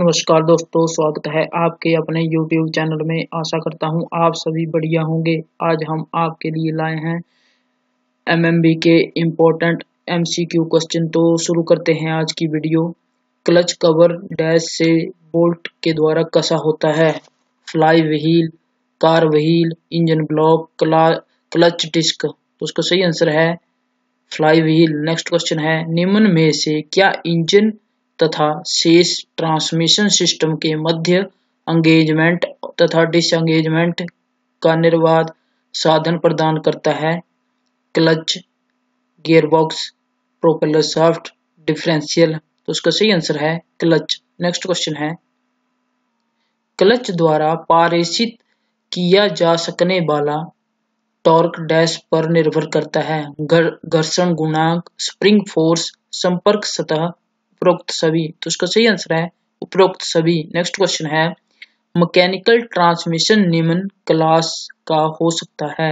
नमस्कार दोस्तों, स्वागत है आपके अपने YouTube चैनल में। आशा करता हूँ आप सभी बढ़िया होंगे। आज हम आपके लिए लाए हैं MMB के इम्पोर्टेंट MCQ क्वेश्चन। तो शुरू करते हैं आज की वीडियो। क्लच कवर डैश से बोल्ट के द्वारा कसा होता है। Flywheel, car wheel, engine block, clutch disc. तो उसका सही आंसर है फ्लाई व्हील। नेक्स्ट क्वेश्चन है, निम्न में से क्या इंजन तथा शेष ट्रांसमिशन सिस्टम के मध्य एंगेजमेंट तथा डिसएंगेजमेंट का निर्बाध साधन प्रदान करता है? Clutch, gearbox, propeller shaft, differential. तो उसका सही आंसर है क्लच। नेक्स्ट क्वेश्चन है, क्लच द्वारा पारेषित किया जा सकने वाला टॉर्क डैश पर निर्भर करता है। घर्षण गुणांक, स्प्रिंग फोर्स, संपर्क सतह, उपरोक्त सभी। तो उसका सही आंसर है उपरोक्त सभी। नेक्स्ट क्वेश्चन है, मैकेनिकल ट्रांसमिशन निम्न क्लास का हो सकता है?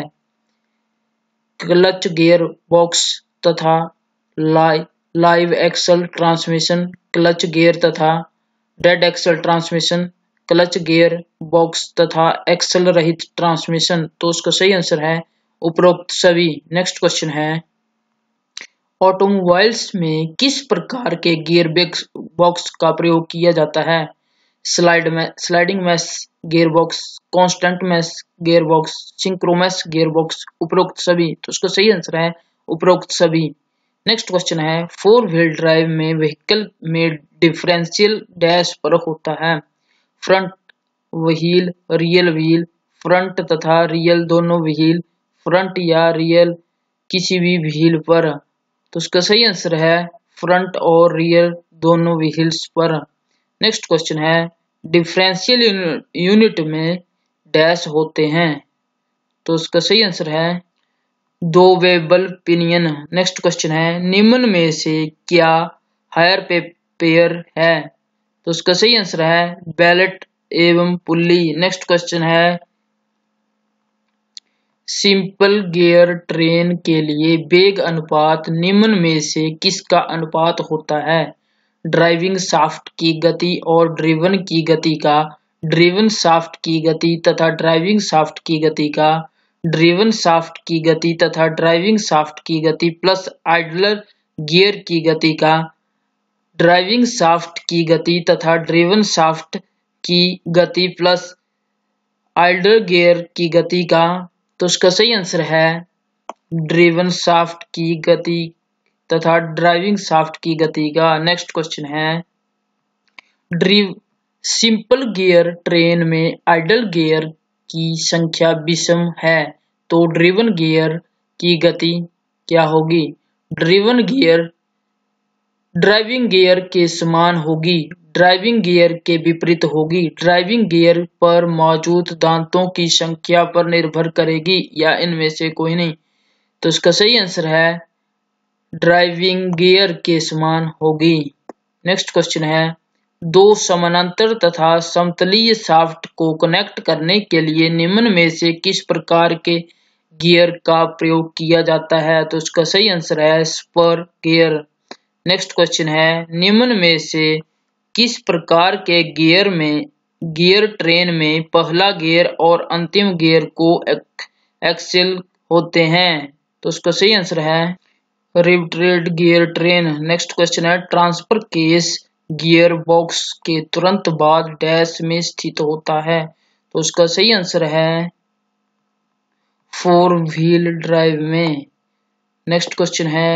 क्लच गियर बॉक्स तथा live axle transmission, clutch gear तथा dead axle transmission, clutch gearbox तथा एक्सल रहित ट्रांसमिशन। तो उसका सही आंसर है उपरोक्त सभी। नेक्स्ट क्वेश्चन है, ऑटोमोबाइल्स में किस प्रकार के गियर बॉक्स का प्रयोग किया जाता है? Sliding mesh gearbox, constant mesh gearbox, synchromesh gearbox, उपरोक्त सभी। तो उसका सही आंसर है उपरोक्त सभी। नेक्स्ट क्वेश्चन है, 4 व्हील ड्राइव में व्हीकल में डिफरेंशियल डैश पर होता है। Front wheel, rear wheel, front तथा रियल दोनों व्हील, फ्रंट या रियल किसी भी व्हील पर। तो उसका सही आंसर है फ्रंट और रियर दोनों व्हील्स पर। नेक्स्ट क्वेश्चन है, डिफरेंशियल यूनिट में डैश होते हैं। तो उसका सही आंसर है दो वेबल पिनियन। नेक्स्ट क्वेश्चन है, निम्न में से क्या हायर पेयर है? तो उसका सही आंसर है बेल्ट एवं पुल्ली। नेक्स्ट क्वेश्चन है, सिंपल गियर ट्रेन के लिए वेग अनुपात निम्न में से किसका अनुपात होता है? ड्राइविंग शाफ्ट की गति और ड्रिवन की गति का, ड्रिवन शाफ्ट की गति तथा ड्राइविंग शाफ्ट की गति का, ड्रिवन शाफ्ट की गति तथा ड्राइविंग शाफ्ट की गति प्लस आइडलर गियर की गति का, ड्राइविंग शाफ्ट की गति तथा ड्रिवन शाफ्ट की गति प्लस आइडलर गियर की गति का। तो उसका सही आंसर है ड्रिवन शाफ्ट की गति तथा ड्राइविंग शाफ्ट की गति का। नेक्स्ट क्वेश्चन है, सिंपल गियर ट्रेन में आइडल गियर की संख्या विषम है, तो ड्रिवन गियर की गति क्या होगी? ड्रिवन गियर ड्राइविंग गियर के समान होगी, ड्राइविंग गियर के विपरीत होगी, ड्राइविंग गियर पर मौजूद दांतों की संख्या पर निर्भर करेगी या इनमें से कोई नहीं। तो इसका सही आंसर है ड्राइविंग गियर के समान होगी। नेक्स्ट क्वेश्चन है, दो समानांतर तथा समतलीय शाफ्ट को कनेक्ट करने के लिए निम्न में से किस प्रकार के गियर का प्रयोग किया जाता है? तो इसका सही आंसर है स्पर गियर। नेक्स्ट क्वेश्चन है, निम्न में से किस प्रकार के गियर ट्रेन में पहला गियर और अंतिम गियर को एक्सेल होते हैं? तो उसका सही आंसर है reverted gear train. Next question है, ट्रांसफर केस गियर बॉक्स के तुरंत बाद डैश में स्थित होता है। तो उसका सही आंसर है 4 व्हील ड्राइव में। नेक्स्ट क्वेश्चन है,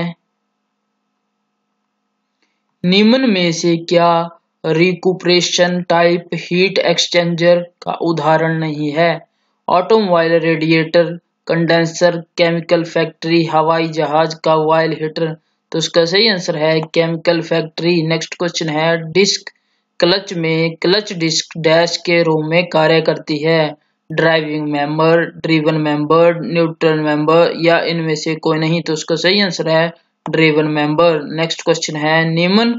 निम्न में से क्या रिकुपरेशन टाइप हीट एक्सचेंजर का उदाहरण नहीं है? Automobile radiator, condenser, chemical factory, हवाई जहाज का ऑयल हीटर। तो उसका सही आंसर है केमिकल फैक्ट्री। नेक्स्ट क्वेश्चन है, डिस्क क्लच में क्लच डिस्क डैश के रूप में कार्य करती है? Driving member, driven member, neutral member या इनमें से कोई नहीं। तो उसका सही आंसर है ड्रिवन मेंबर। नेक्स्ट क्वेश्चन है, निम्न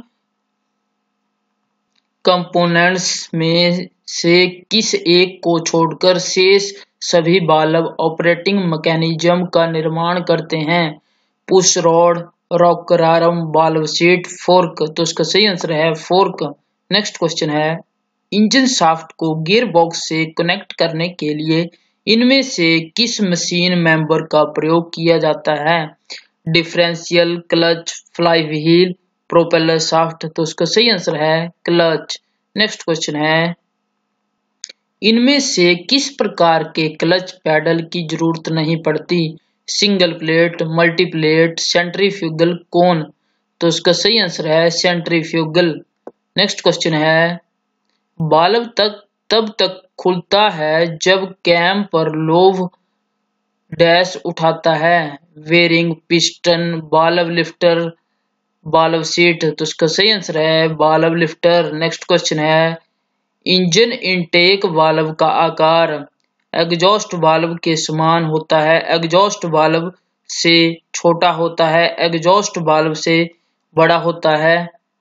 कंपोनेंट्स में से किस एक को छोड़कर शेष सभी वाल्व ऑपरेटिंग मैकेनिज्म का निर्माण करते हैं? Push rod, rocker arm, valve seat, fork. तो उसका सही आंसर है फोर्क। नेक्स्ट क्वेश्चन है, इंजन शाफ्ट को गियर बॉक्स से कनेक्ट करने के लिए इनमें से किस मशीन मेंबर का प्रयोग किया जाता है? Differential, clutch, flywheel, propeller shaft. तो उसका सही आंसर है क्लच। नेक्स्ट क्वेश्चन है, इनमें से किस प्रकार के क्लच पैडल की जरूरत नहीं पड़ती? Single plate, multi plate, centrifugal, cone. तो उसका सही आंसर है सेंट्रीफ्यूगल। नेक्स्ट क्वेश्चन है, वाल्व तब तक खुलता है जब कैम पर लोब डैश उठाता है। Bearing, piston, valve lifter, valve seat. तो उसका सही आंसर है वाल्व लिफ्टर। नेक्स्ट क्वेश्चन है, इंजन इनटेक वाल्व का आकार एग्जॉस्ट वाल्व के समान होता है, एग्जॉस्ट वाल्व से छोटा होता है, एग्जॉस्ट वाल्व से बड़ा होता है?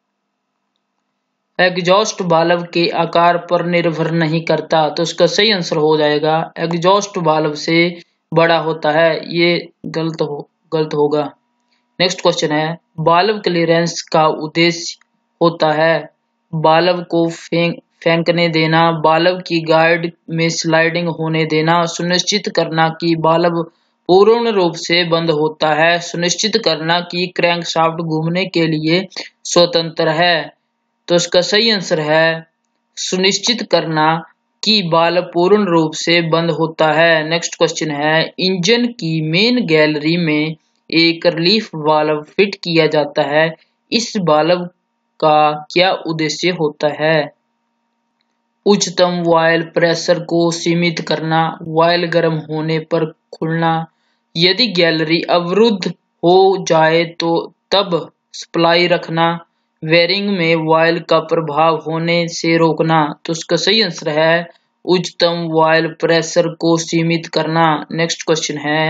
एग्जॉस्ट वाल्व के आकार पर निर्भर नहीं करता। तो उसका सही आंसर हो जाएगा एग्जॉस्ट वाल्व से बड़ा होता है। ये गलत होगा। नेक्स्ट क्वेश्चन है, वाल्व क्लीयरेंस का उद्देश्य होता है वाल्व को फेंकने देना, वाल्व की गाइड में स्लाइडिंग होने देना, सुनिश्चित करना कि वाल्व पूर्ण रूप से बंद होता है, सुनिश्चित करना कि क्रैंकशाफ्ट घूमने के लिए स्वतंत्र है। तो इसका सही आंसर है सुनिश्चित करना कि वाल्व पूर्ण रूप से बंद होता है। नेक्स्ट क्वेश्चन है, इंजन की मेन गैलरी में एक रिलीफ वाल्व फिट किया जाता है, इस वाल्व का क्या उद्देश्य होता है? उच्चतम वायल प्रेशर को सीमित करना, वायल गर्म होने पर खुलना, यदि गैलरी अवरुद्ध हो जाए तो तब सप्लाई रखना, वेरिंग में वायल का प्रभाव होने से रोकना। तो उसका सही आंसर है उच्चतम वायल प्रेशर को सीमित करना। नेक्स्ट क्वेश्चन है,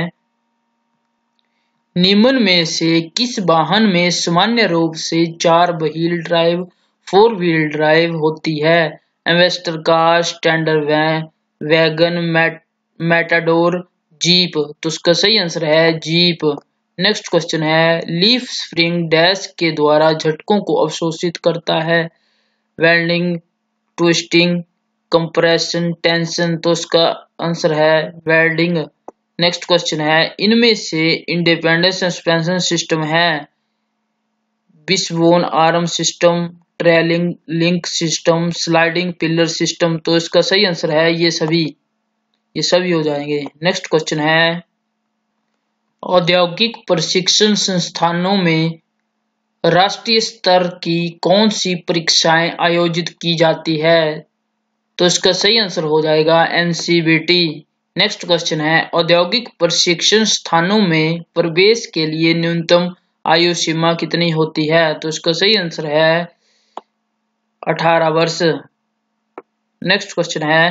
निम्न में से किस वाहन में सामान्य रूप से 4 व्हील ड्राइव 4 व्हील ड्राइव होती है? Ambassador car, standard wagon, Matador, jeep. तो उसका सही आंसर है जीप। नेक्स्ट क्वेश्चन है, लीफ स्प्रिंग डैश के द्वारा झटकों को अवशोषित करता है? Welding, twisting, compression, tension. तो उसका आंसर है वेल्डिंग। नेक्स्ट क्वेश्चन है, इनमें से इंडिपेंडेंट सस्पेंशन सिस्टम है wishbone arm system, trailing link system, sliding pillar system. तो इसका सही आंसर है ये सभी हो जाएंगे। नेक्स्ट क्वेश्चन है, औद्योगिक प्रशिक्षण संस्थानों में राष्ट्रीय स्तर की कौन सी परीक्षाएं आयोजित की जाती है? तो इसका सही आंसर हो जाएगा एनसीबीटी। नेक्स्ट क्वेश्चन है, औद्योगिक प्रशिक्षण स्थानों में प्रवेश के लिए न्यूनतम आयु सीमा कितनी होती है? तो इसका सही आंसर है 18 वर्ष। नेक्स्ट क्वेश्चन है,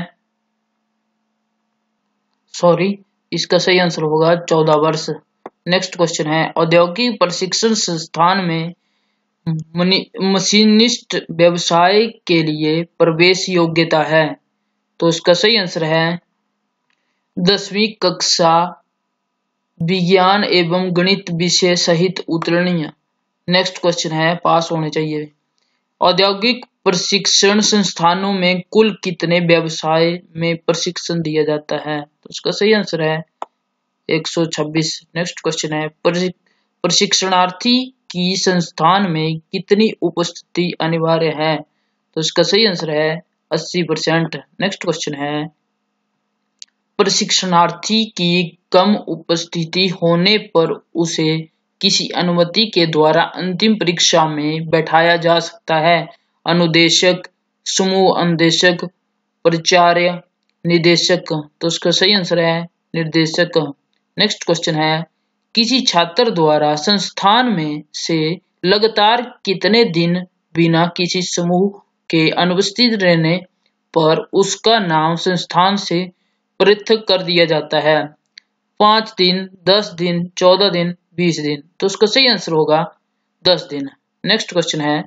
इसका सही आंसर होगा 14 वर्ष। नेक्स्ट क्वेश्चन है, औद्योगिक प्रशिक्षण संस्थान में मशीनिस्ट व्यवसाय के लिए प्रवेश योग्यता है? तो इसका सही आंसर है 10वीं कक्षा विज्ञान एवं गणित विषय सहित उत्तीर्ण। नेक्स्ट क्वेश्चन है, पास होने चाहिए। औद्योगिक प्रशिक्षण संस्थानों में कुल कितने व्यवसाय में प्रशिक्षण दिया जाता है? तो इसका सही आंसर है 126। नेक्स्ट क्वेश्चन है, प्रशिक्षणार्थी की संस्थान में कितनी उपस्थिति अनिवार्य है? तो इसका सही आंसर है 80%। नेक्स्ट क्वेश्चन है, प्रशिक्षणार्थी की कम उपस्थिति होने पर उसे किसी अनुमति के द्वारा अंतिम परीक्षा में बैठाया जा सकता है? अनुदेशक, समूह अनुदेशक, प्राचार्य, निदेशक। तो उसका सही आंसर है निर्देशक। नेक्स्ट क्वेश्चन है, किसी छात्र द्वारा संस्थान में से लगातार कितने दिन बिना किसी समूह के अनुपस्थित रहने पर उसका नाम संस्थान से पृथक कर दिया जाता है? 5 दिन, 10 दिन, 14 दिन, 20 दिन। तो उसका सही आंसर होगा 10 दिन। नेक्स्ट क्वेश्चन है,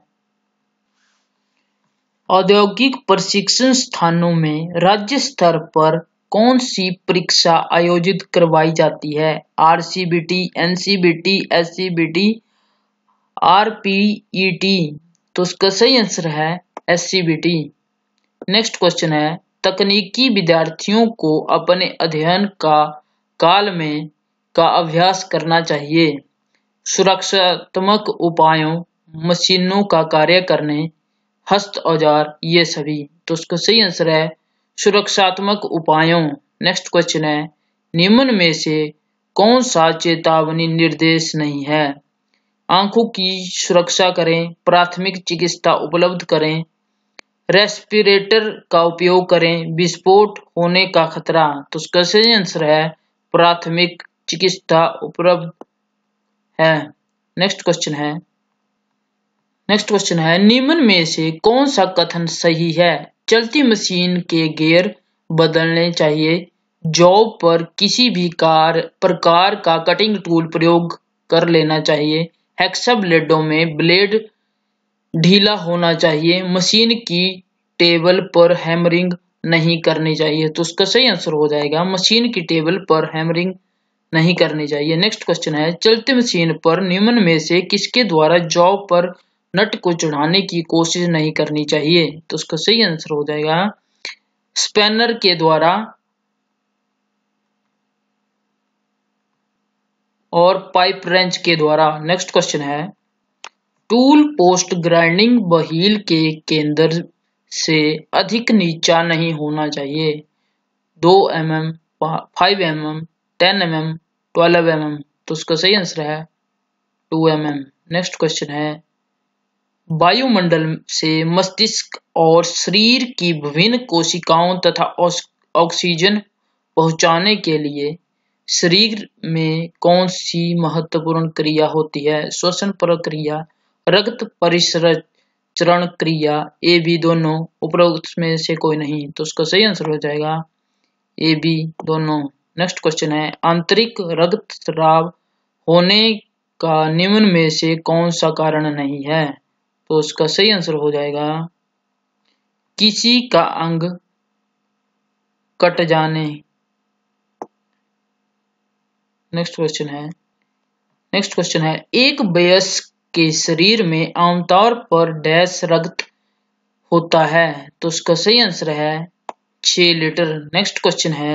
औद्योगिक प्रशिक्षण स्थानों में राज्य स्तर पर कौन सी परीक्षा आयोजित करवाई जाती है? RCBT, NCBT, SCBT, RPET. तो उसका सही आंसर है एससीबीटी। नेक्स्ट क्वेश्चन है, तकनीकी विद्यार्थियों को अपने अध्ययन काल में का अभ्यास करना चाहिए। सुरक्षात्मक उपायों, मशीनों का कार्य करने, हस्त औजार, ये सभी। तो उसका सही आंसर है सुरक्षात्मक उपायों। नेक्स्ट क्वेश्चन है, निम्न में से कौन सा चेतावनी निर्देश नहीं है? आंखों की सुरक्षा करें, प्राथमिक चिकित्सा उपलब्ध करें, रेस्पिरेटर का उपयोग करें, विस्फोट होने का खतरा। तो उसका सही आंसर है प्राथमिक चिकित्सा उपलब्ध है। नेक्स्ट क्वेश्चन है, निम्न में से कौन सा कथन सही है? चलती मशीन के गियर बदलने चाहिए, जॉब पर किसी भी प्रकार का कटिंग टूल प्रयोग कर लेना चाहिए, हेक्सा ब्लेडों में ब्लेड ढीला होना चाहिए, मशीन की टेबल पर हैमरिंग नहीं करनी चाहिए। तो उसका सही आंसर हो जाएगा मशीन की टेबल पर हैमरिंग नहीं करनी चाहिए। नेक्स्ट क्वेश्चन है, चलती मशीन पर निम्न में से किसके द्वारा जॉब पर नट को चढ़ाने की कोशिश नहीं करनी चाहिए? तो उसका सही आंसर हो जाएगा स्पैनर के द्वारा और पाइप रेंच के द्वारा। नेक्स्ट क्वेश्चन है, टूल पोस्ट ग्राइंडिंग व्हील के केंद्र से अधिक नीचा नहीं होना चाहिए। 2 mm, 5 mm, 10 mm, 12 mm। तो उसका सही आंसर है 2 mm। नेक्स्ट क्वेश्चन है, वायुमंडल से मस्तिष्क और शरीर की विभिन्न कोशिकाओं तथा ऑक्सीजन पहुंचाने के लिए शरीर में कौन सी महत्वपूर्ण क्रिया होती है? श्वसन प्रक्रिया, रक्त परिसंचरण क्रिया, ए बी दोनों, उपरोक्त में से कोई नहीं। तो उसका सही आंसर हो जाएगा ए बी दोनों। नेक्स्ट क्वेश्चन है, आंतरिक रक्तस्राव होने का निम्न में से कौन सा कारण नहीं है? तो उसका सही आंसर हो जाएगा किसी का अंग कट जाने। नेक्स्ट क्वेश्चन है, एक वयस्क के शरीर में आमतौर पर डैश रक्त होता है? तो उसका सही आंसर है 6 लीटर। नेक्स्ट क्वेश्चन है,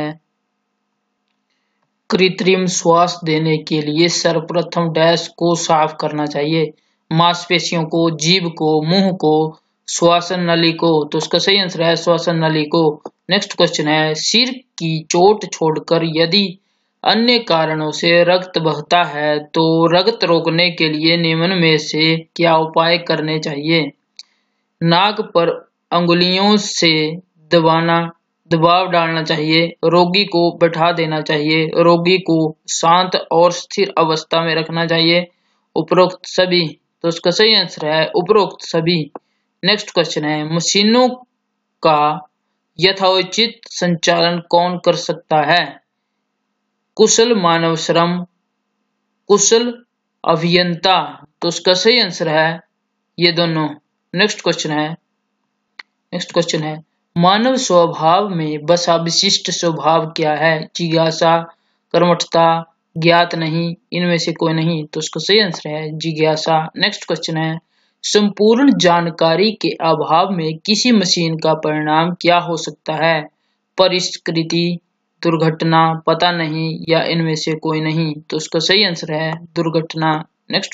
कृत्रिम श्वास देने के लिए सर्वप्रथम डैश को साफ करना चाहिए? मांसपेशियों को, जीभ को, मुंह को, श्वसन नली को। तो उसका सही आंसर है श्वसन नली को। नेक्स्ट क्वेश्चन है, सिर की चोट छोड़कर यदि अन्य कारणों से रक्त बहता है तो रक्त रोकने के लिए निम्न में से क्या उपाय करने चाहिए? नाक पर अंगुलियों से दबाव डालना चाहिए, रोगी को बैठा देना चाहिए, रोगी को शांत और स्थिर अवस्था में रखना चाहिए, उपरोक्त सभी। तो उसका सही आंसर है उपरोक्त सभी। नेक्स्ट क्वेश्चन है, मशीनों का यथोचित संचालन कौन कर सकता है? कुशल मानव श्रम, कुशल अभियंता। तो उसका सही आंसर है ये दोनों। नेक्स्ट क्वेश्चन है, मानव स्वभाव में बसा विशिष्ट स्वभाव क्या है? जिज्ञासा, कर्मठता, ज्ञात नहीं, इनमें से कोई नहीं। तो उसका सही आंसर है जिज्ञासा। नेक्स्ट क्वेश्चन है, संपूर्ण जानकारी के अभाव में किसी मशीन का परिणाम क्या हो सकता है? परिष्कृति, दुर्घटना, पता नहीं, या इनमें से कोई नहीं। तो उसका सही आंसर है दुर्घटना। नेक्स्ट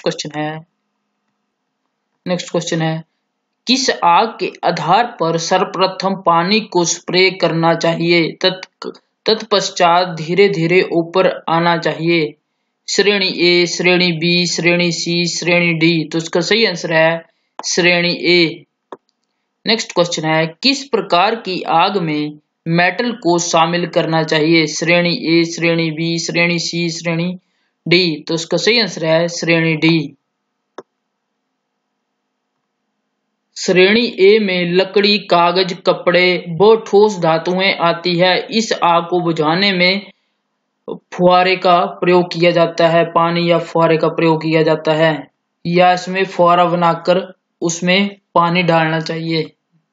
क्वेश्चन है, किस आग के आधार पर सर्वप्रथम पानी को स्प्रे करना चाहिए तत्पश्चात धीरे धीरे ऊपर आना चाहिए? श्रेणी ए, श्रेणी बी, श्रेणी सी, श्रेणी डी। तो उसका सही आंसर है श्रेणी ए। नेक्स्ट क्वेश्चन है, किस प्रकार की आग में मेटल को शामिल करना चाहिए? श्रेणी ए, श्रेणी बी, श्रेणी सी, श्रेणी डी। तो उसका सही आंसर है श्रेणी डी। श्रेणी ए में लकड़ी, कागज, कपड़े व ठोस धातुएं आती है। इस आग को बुझाने में फुहारे का प्रयोग किया जाता है, पानी या फुहारे का प्रयोग किया जाता है, या इसमें फुहारा बनाकर उसमें पानी डालना चाहिए।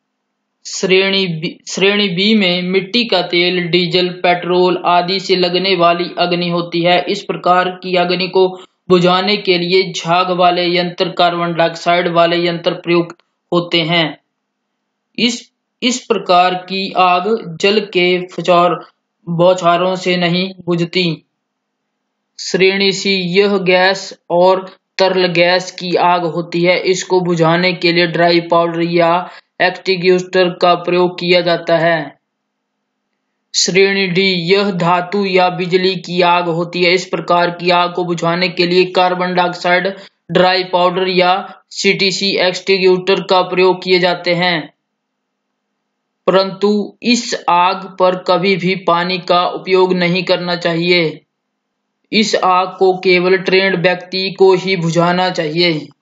श्रेणी बी में मिट्टी का तेल, डीजल, पेट्रोल आदि से लगने वाली अग्नि होती है। इस प्रकार की अग्नि को बुझाने के लिए झाग वाले यंत्र, कार्बन डाइऑक्साइड वाले यंत्र प्रयुक्त होते हैं। इस इस प्रकार की आग जल के बौछारों से नहीं बुझती। श्रेणी सी, यह गैस और तरल गैस की आग होती है। इसको बुझाने के लिए ड्राई पाउडर या एक्सटिंग्विशर का प्रयोग किया जाता है। श्रेणी डी, यह धातु या बिजली की आग होती है। इस प्रकार की आग को बुझाने के लिए कार्बन डाइऑक्साइड, ड्राई पाउडर या सीटीसी एक्सटिंग्विशर का प्रयोग किए जाते हैं। परंतु इस आग पर कभी भी पानी का उपयोग नहीं करना चाहिए। इस आग को केवल ट्रेन्ड व्यक्ति को ही बुझाना चाहिए।